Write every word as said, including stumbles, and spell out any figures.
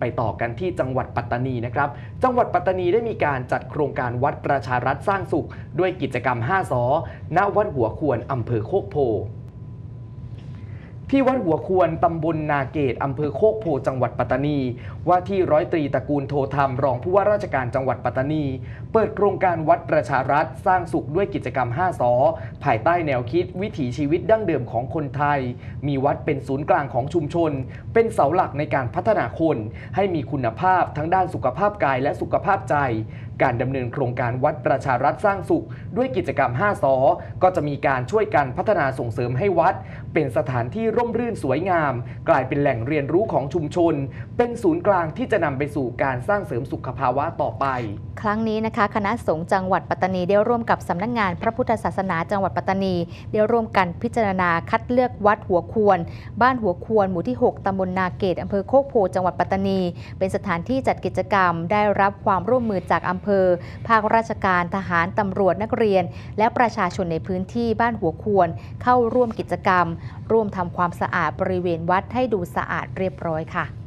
ไปต่อกันที่จังหวัดปัตตานีนะครับจังหวัดปัตตานีได้มีการจัดโครงการวัดประชารัฐสร้างสุขด้วยกิจกรรมห้าสอณวัดหัวควรอำเภอโคกโพที่วัดหัวควรตำบลนาเกตอำเภอโคกโพจังหวัดปัตตานีว่าที่ร้อยตรีตระกูลโทธรรมรองผู้ว่าราชการจังหวัดปัตตานีเปิดโครงการวัดประชารัฐสร้างสุขด้วยกิจกรรมห้าสอภายใต้แนวคิดวิถีชีวิตดั้งเดิมของคนไทยมีวัดเป็นศูนย์กลางของชุมชนเป็นเสาหลักในการพัฒนาคนให้มีคุณภาพทั้งด้านสุขภาพกายและสุขภาพใจการดำเนินโครงการวัดประชารัฐสร้างสุขด้วยกิจกรรมห้าสอก็จะมีการช่วยกันพัฒนาส่งเสริมให้วัดเป็นสถานที่ร่มรื่นสวยงามกลายเป็นแหล่งเรียนรู้ของชุมชนเป็นศูนย์กลางที่จะนำไปสู่การสร้างเสริมสุขภาวะต่อไปครั้งนี้นะคะคณะสงฆ์จังหวัดปัตตานีได้ร่วมกับสำนักงานพระพุทธศาสนาจังหวัดปัตตานีได้ร่วมกันพิจารณาคัดเลือกวัดหัวควรบ้านหัวควรหมู่ที่หกตำบลนาเกตอำเภอโคกโพจังหวัดปัตตานีเป็นสถานที่จัดกิจกรรมได้รับความร่วมมือจากอำเภอภาคราชการทหารตำรวจนักเรียนและประชาชนในพื้นที่บ้านหัวควรเข้าร่วมกิจกรรมร่วมทำความสะอาดบริเวณวัดให้ดูสะอาดเรียบร้อยค่ะ